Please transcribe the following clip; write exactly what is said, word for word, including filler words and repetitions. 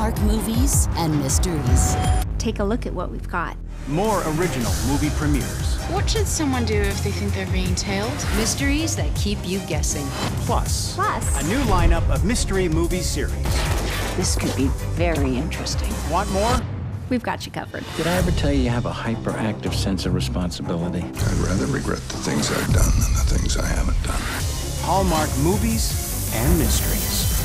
Hallmark Movies and Mysteries. Take a look at what we've got. More original movie premieres. What should someone do if they think they're being tailed? Mysteries that keep you guessing. Plus, Plus, a new lineup of mystery movie series. This could be very interesting. Want more? we've got you covered. Did I ever tell you you have a hyperactive sense of responsibility? I'd rather regret the things I've done than the things I haven't done. Hallmark Movies and Mysteries.